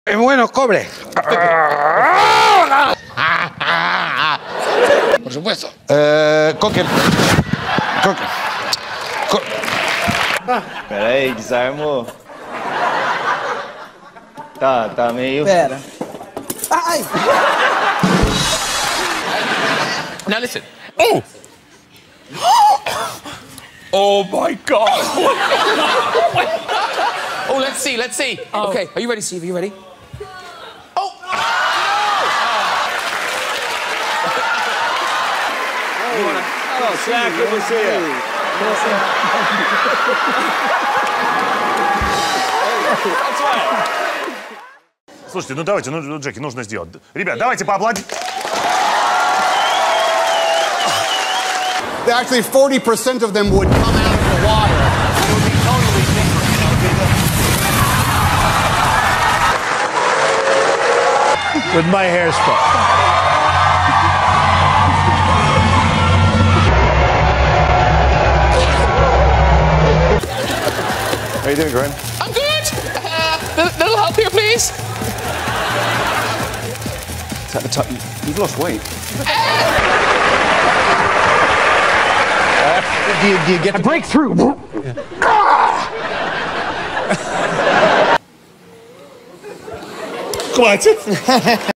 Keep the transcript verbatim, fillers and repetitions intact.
Es bueno, cobre. Por supuesto. Eh, coque. Coque. Co Pera aí, desarmou. Tá, tá meio... Pera. Ai! Now listen. Oh! Oh my God! Oh, let's see, let's see. Oh. Okay, are you ready, Steve? Are you ready? Oh! Não, será que você... That's right. Слушайте, ну давайте, ну, Джеки, нужно сделать. Ребят, давайте поаплодируем. Actually, forty percent of them would come out of the water. It would be totally different, you know. With my hairspray. How you doing, Graham? I'm good. Uh, little, little help here, please. Is that the top? You've lost weight. Do you, do you get a breakthrough? Хватит.